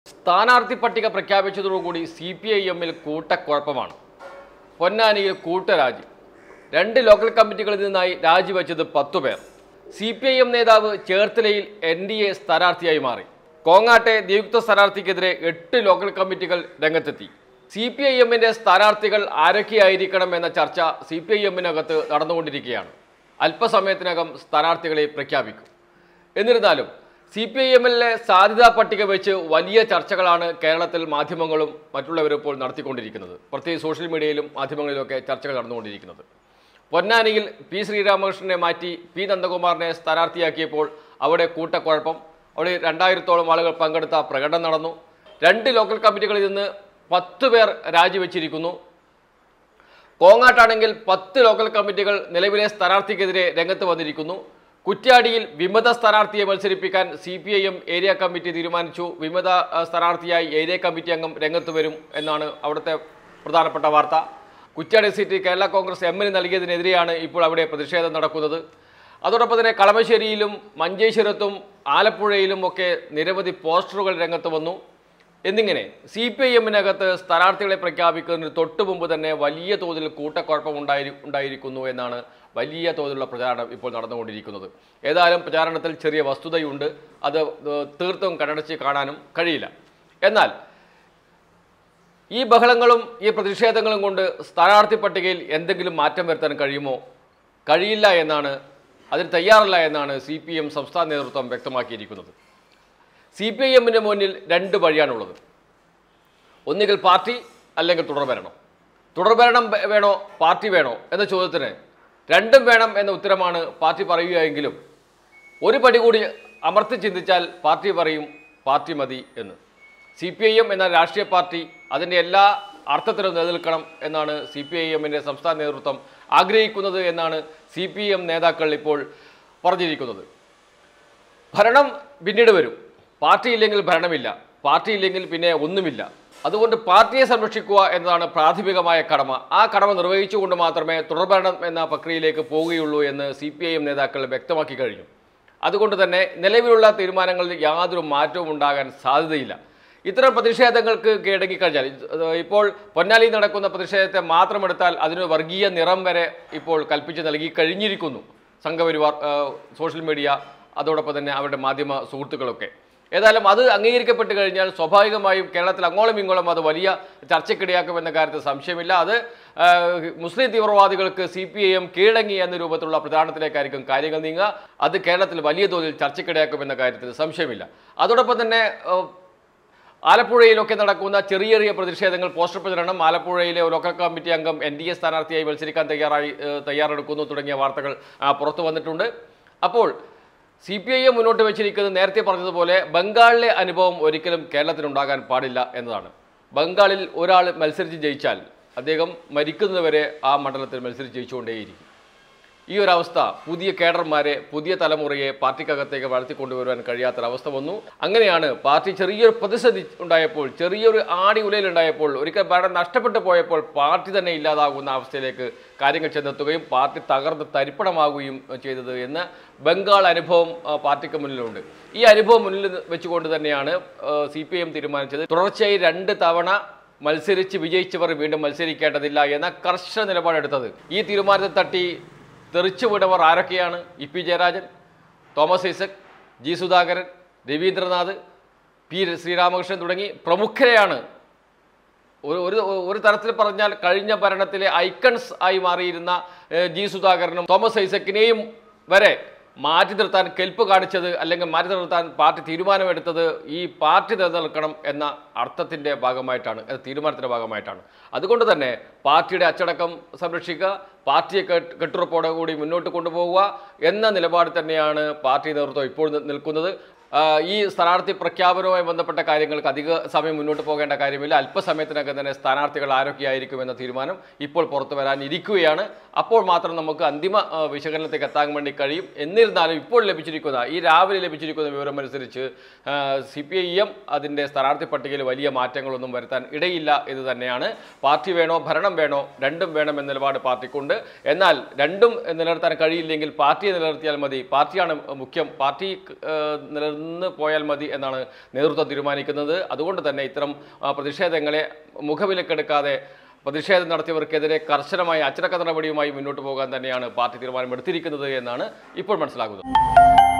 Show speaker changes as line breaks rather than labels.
സ്ഥാനാർത്ഥി പട്ടിക പ്രഖ്യാപിച്ചതോടുകൂടി CPIM-ൽ കൂട്ടക്കുഴപ്പമാണ്. പൊന്നാനിയിൽ കൂട്ടരാജി. 2 ലോക്കൽ കമ്മിറ്റികളിൽ നിന്നായി രാജിവെച്ചത് 10 പേർ. CPIM നേതാവ് ചേർത്തലയിൽ NDA സ്ഥാനാർത്ഥിയായി മാറി. കോങ്ങാട്ടെ നിയുക്ത സ്ഥാനാർത്ഥിക്കെതിരെ 8 ലോക്കൽ കമ്മിറ്റികൾ രംഗത്തെത്തി. CPIM-ന്റെ സ്ഥാനാർത്ഥികൾ ആരൊക്കെയായിരിക്കണം എന്ന ചർച്ച CPIM-നകത്ത് നടന്നുകൊണ്ടിരിക്കുകയാണ്. അല്പസമയത്തിനകം സ്ഥാനാർത്ഥികളെ പ്രഖ്യാപിക്കും. എന്നിരുന്നാലും CPIM-ലെ സാധ്യതാ പട്ടിക വെച്ച് വലിയ ചർച്ചകളാണ് കേരളത്തിൽ മാധ്യമങ്ങളും മറ്റുള്ളവരും ഇപ്പോൾ നടത്തിക്കൊണ്ടിരിക്കുന്നത്. പ്രത്യേകിച്ച് സോഷ്യൽ മീഡിയയിലും മാധ്യമങ്ങളിലുമൊക്കെ ചർച്ചകൾ നടന്നുകൊണ്ടിരിക്കുന്നത്. പൊന്നാനിയിൽ P. ശ്രീരാമകൃഷ്ണനെ മാറ്റി P. നന്ദകുമാറിനെ സ്ഥാനാർത്ഥിയാക്കിയപ്പോൾ അവിടെ കൂട്ടക്കുഴപ്പം. അവിടെ 2000-ഓളം ആളുകൾ പങ്കെടുത്ത പ്രകടനം നടന്നു. 2 ലോക്കൽ കമ്മിറ്റികളിൽ നിന്ന് 10 പേർ രാജിവെച്ചിരിക്കുന്നു. കോങ്ങാട്ടാണെങ്കിൽ 10 ലോക്കൽ കമ്മിറ്റികൾ നിലവിലെ സ്ഥാനാർത്ഥിക്കെതിരെ രംഗത്ത് വന്നിരിക്കുന്നു. കുറ്റ്യാടിയിൽ വിമത സ്ഥാനാർത്ഥിയെ മത്സരിപ്പിക്കാൻ CPIM ഏരിയ കമ്മിറ്റി തീരുമാനിച്ചു. വിമത സ്ഥാനാർത്ഥിയായി ഏരിയ കമ്മിറ്റി അംഗം രംഗത്ത് വരും എന്നാണ് അവിടുത്തെ പ്രധാനപ്പെട്ട വാർത്ത. കുറ്റ്യാടി സീറ്റ് കേരള കോൺഗ്രസ് M-ന് നൽകിയതിനെതിരെയാണ് ഇപ്പോൾ അവിടെ പ്രതിഷേധം നടക്കുന്നത്. അതോടൊപ്പം തന്നെ കളമശ്ശേരിയിലും മഞ്ചേശ്വരത്തും ആലപ്പുഴയിലും ഒക്കെ നിരവധി പോസ്റ്ററുകൾ രംഗത്ത് വന്നു. എന്നിങ്ങനെ CPIM-നകത്ത് സ്ഥാനാർത്ഥികളെ പ്രഖ്യാപിക്കുന്നതിന് തൊട്ടു മുമ്പ് തന്നെ വലിയ തോതിൽ കൂട്ടക്കുഴപ്പം ഉണ്ടായിരിക്കുന്നു എന്നാണ് വലിയ തോതിലുള്ള പ്രചാരണം ഇപ്പോൾ നടന്നുകൊണ്ടിരിക്കുന്നത്. ഏതായാലും പ്രചാരണത്തിൽ ചെറിയ വസ്തുതയുണ്ട്. അത് തീർത്തും കണ്ണടച്ച് കാണാനും കഴിയില്ല. എന്നാൽ ഈ ബഹളങ്ങളും ഈ പ്രതിഷേധങ്ങളും കൊണ്ട് സ്ഥാനാർത്ഥി പട്ടികയിൽ എന്തെങ്കിലും മാറ്റം വരുത്താൻ കഴിയുമോ? കഴിയില്ല എന്നാണ്, അതിന് തയ്യാറല്ല എന്നാണ് CPM സംസ്ഥാന നേതൃത്വം വ്യക്തമാക്കിയിരിക്കുന്നത്. CPIM-ന് മുന്നിൽ 2 വഴിയാണുള്ളത്. ഒന്നുകിൽ പാർട്ടി, അല്ലെങ്കിൽ തുടർഭരണം. തുടർഭരണം വേണോ പാർട്ടി വേണോ എന്ന ചോദ്യത്തിന് 2ഉം വേണം എന്ന ഉത്തരമാണ് പാർട്ടി പറയുകയെങ്കിലും ഒരു പടി കൂടി അമർത്തി ചിന്തിച്ചാൽ പാർട്ടി പറയും പാർട്ടി മതി എന്ന്. CPIM എന്ന രാഷ്ട്രീയ പാർട്ടി അതിൻ്റെ എല്ലാ അർത്ഥത്തിലും നിലനിൽക്കണം എന്നാണ് CPIM-ന്റെ സംസ്ഥാന നേതൃത്വം ആഗ്രഹിക്കുന്നത് എന്നാണ് CPM നേതാക്കൾ ഇപ്പോൾ പറഞ്ഞിരിക്കുന്നത്. ഭരണം പിന്നീട് വരും. പാർട്ടി ഇല്ലെങ്കിൽ ഭരണമില്ല, പാർട്ടി ഇല്ലെങ്കിൽ പിന്നെ ഒന്നുമില്ല. അതുകൊണ്ട് പാർട്ടിയെ സംരക്ഷിക്കുക എന്നതാണ് പ്രാഥമികമായ കടമ. ആ കടമ നിർവഹിച്ചുകൊണ്ട് മാത്രമേ തുടർഭരണം എന്ന പ്രക്രിയയിലേക്ക് പോവുകയുള്ളൂ എന്ന് CPIM നേതാക്കൾ വ്യക്തമാക്കി കഴിഞ്ഞു. അതുകൊണ്ട് തന്നെ നിലവിലുള്ള തീരുമാനങ്ങളിൽ യാതൊരു മാറ്റവും ഉണ്ടാകാൻ സാധ്യതയില്ല. ഇത്തരം പ്രതിഷേധങ്ങൾക്ക് കീഴടങ്ങിക്കഴിഞ്ഞാൽ, ഇപ്പോൾ പൊന്നാനിയിൽ നടക്കുന്ന പ്രതിഷേധത്തെ മാത്രമെടുത്താൽ അതിന് വർഗീയ നിറം വരെ ഇപ്പോൾ കൽപ്പിച്ച് നൽകി കഴിഞ്ഞിരിക്കുന്നു സംഘപരിവാർ, സോഷ്യൽ മീഡിയ, അതോടൊപ്പം തന്നെ അവരുടെ മാധ്യമ സുഹൃത്തുക്കളൊക്കെ. ഏതായാലും അത് അംഗീകരിക്കപ്പെട്ട് കഴിഞ്ഞാൽ സ്വാഭാവികമായും കേരളത്തിൽ അങ്ങോളം ഇങ്ങോളം അത് വലിയ ചർച്ചയ്ക്കിടയാക്കുമെന്ന കാര്യത്തിൽ സംശയമില്ല. അത് മുസ്ലിം തീവ്രവാദികൾക്ക് CPIM കീഴടങ്ങി എന്ന രൂപത്തിലുള്ള പ്രചാരണത്തിലേക്കായിരിക്കും കാര്യങ്ങൾ നീങ്ങുക. അത് കേരളത്തിൽ വലിയ തോതിൽ ചർച്ചയ്ക്കിടയാക്കുമെന്ന കാര്യത്തിൽ സംശയമില്ല. അതോടൊപ്പം തന്നെ ആലപ്പുഴയിലൊക്കെ നടക്കുന്ന ചെറിയ ചെറിയ പ്രതിഷേധങ്ങൾ, പോസ്റ്റർ പ്രചരണം, ആലപ്പുഴയിലെ ലോക്കൽ കമ്മിറ്റി അംഗം NDA സ്ഥാനാർത്ഥിയായി മത്സരിക്കാൻ തയ്യാറെടുക്കുന്നു തുടങ്ങിയ വാർത്തകൾ പുറത്തു വന്നിട്ടുണ്ട്. അപ്പോൾ CPIM മുന്നോട്ട് വെച്ചിരിക്കുന്നത് നേരത്തെ പറഞ്ഞതുപോലെ ബംഗാളിലെ അനുഭവം ഒരിക്കലും കേരളത്തിനുണ്ടാകാൻ പാടില്ല എന്നതാണ്. ബംഗാളിൽ ഒരാൾ മത്സരിച്ച് ജയിച്ചാൽ അദ്ദേഹം മരിക്കുന്നതുവരെ ആ മണ്ഡലത്തിൽ മത്സരിച്ച് ജയിച്ചുകൊണ്ടേയിരിക്കും. ഈ ഒരവസ്ഥ പുതിയ കേഡർമാരെ, പുതിയ തലമുറയെ പാർട്ടിക്കകത്തേക്ക് വളർത്തിക്കൊണ്ടുവരുവാൻ കഴിയാത്തൊരവസ്ഥ വന്നു. അങ്ങനെയാണ് പാർട്ടി ചെറിയൊരു പ്രതിസന്ധി ഉണ്ടായപ്പോൾ, ചെറിയൊരു ആടി ഉലയിലുണ്ടായപ്പോൾ, ഒരിക്കൽ ഭരണം നഷ്ടപ്പെട്ടു പോയപ്പോൾ പാർട്ടി തന്നെ ഇല്ലാതാകുന്ന അവസ്ഥയിലേക്ക് കാര്യങ്ങൾ ചെന്നെത്തുകയും പാർട്ടി തകർന്ന് തരിപ്പണമാകുകയും ചെയ്തത് എന്ന് ബംഗാൾ അനുഭവം പാർട്ടിക്ക് മുന്നിലുണ്ട്. ഈ അനുഭവം മുന്നിൽ വെച്ചുകൊണ്ട് തന്നെയാണ് CPIM തീരുമാനിച്ചത് തുടർച്ചയായി 2 തവണ മത്സരിച്ച് വിജയിച്ചവർ വീണ്ടും മത്സരിക്കേണ്ടതില്ല എന്ന കർശന നിലപാടെടുത്തത്. ഈ തീരുമാനത്തെ തട്ടി തെറിച്ചുവിടവർ ആരൊക്കെയാണ്? EP Jayarajan, Thomas Isaac, G. Sudhakaran, Raveendranath, P. Sreeramakrishnan തുടങ്ങി പ്രമുഖരെയാണ്. ഒരു തരത്തിൽ പറഞ്ഞാൽ കഴിഞ്ഞ ഭരണത്തിലെ ഐക്കൺസ് ആയി മാറിയിരുന്ന G. സുധാകരനും തോമസ് ഐസക്കിനെയും വരെ മാറ്റി നിർത്താൻ കെൽപ്പ് കാണിച്ചത്, അല്ലെങ്കിൽ മാറ്റി നിർത്താൻ പാർട്ടി തീരുമാനമെടുത്തത് ഈ പാർട്ടി നിലനിൽക്കണം എന്ന അർത്ഥത്തിൻ്റെ ഭാഗമായിട്ടാണ്, തീരുമാനത്തിൻ്റെ ഭാഗമായിട്ടാണ്. അതുകൊണ്ട് തന്നെ പാർട്ടിയുടെ അച്ചടക്കം സംരക്ഷിക്കുക, പാർട്ടിയെ കെട്ടുറപ്പോടെ കൂടി മുന്നോട്ട് കൊണ്ടുപോവുക എന്ന നിലപാട് തന്നെയാണ് പാർട്ടി നേതൃത്വം ഇപ്പോൾ നിൽക്കുന്നത്. ഈ സ്ഥാനാർത്ഥി പ്രഖ്യാപനവുമായി ബന്ധപ്പെട്ട കാര്യങ്ങൾക്ക് അധിക സമയം മുന്നോട്ട് പോകേണ്ട കാര്യമില്ല. അല്പസമയത്തിനകം തന്നെ സ്ഥാനാർത്ഥികൾ ആരൊക്കെയായിരിക്കുമെന്ന തീരുമാനം ഇപ്പോൾ പുറത്തു വരാനിരിക്കുകയാണ്. അപ്പോൾ മാത്രം നമുക്ക് അന്തിമ വിശകലനത്തിലേക്ക് എത്താൻ വേണ്ടി കഴിയും. എന്നിരുന്നാലും ഇപ്പോൾ ലഭിച്ചിരിക്കുന്ന, ഈ രാവിലെ ലഭിച്ചിരിക്കുന്ന വിവരമനുസരിച്ച് CPIM അതിൻ്റെ സ്ഥാനാർത്ഥി പട്ടികയിൽ വലിയ മാറ്റങ്ങളൊന്നും വരുത്താൻ ഇടയില്ല എന്ന് തന്നെയാണ്. പാർട്ടി വേണോ ഭരണം വേണോ, 2ഉം വേണമെന്ന നിലപാട് പാർട്ടിക്കുണ്ട്. എന്നാൽ 2ഉം നിലനിർത്താൻ കഴിയില്ലെങ്കിൽ പാർട്ടിയെ നിലനിർത്തിയാൽ മതി, പാർട്ടിയാണ് മുഖ്യം, പാർട്ടി നിലനിർത്തുന്ന നിന്ന് പോയാൽ മതി എന്നാണ് നേതൃത്വം തീരുമാനിക്കുന്നത്. അതുകൊണ്ട് തന്നെ ഇത്തരം പ്രതിഷേധങ്ങളെ മുഖവിലക്കെടുക്കാതെ പ്രതിഷേധം നടത്തിയവർക്കെതിരെ കർശനമായ അച്ചടക്ക നടപടിയുമായി മുന്നോട്ട് പോകാൻ തന്നെയാണ് പാർട്ടി തീരുമാനമെടുത്തിരിക്കുന്നത് എന്നാണ് ഇപ്പോൾ മനസ്സിലാകുന്നത്.